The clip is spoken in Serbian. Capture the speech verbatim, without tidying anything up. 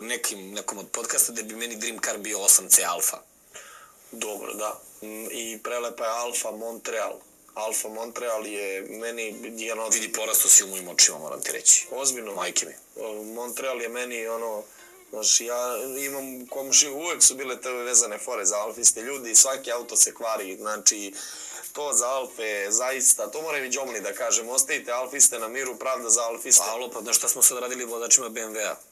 nekim, nekom od podcasta da bi meni Dream Car bio osam C Alfa. Dobro, da. I prelepa je Alfa Montreal. Alfa Montreal je meni jedan od... Vidi, porasto si u mojim očima, moram ti reći. Ozbiljno. Majke mi. Montreal je meni ono... Znaš, ja imam komšiju, uvek su bile te vezane fore za alfiste ljudi, svaki auto se kvari, znači, to za Alfe, zaista, to moram i Đomli da kažem, ostavite alfiste na miru, pravda za alfiste. Alo, pa znaš šta smo sad radili vodačima B M W-a?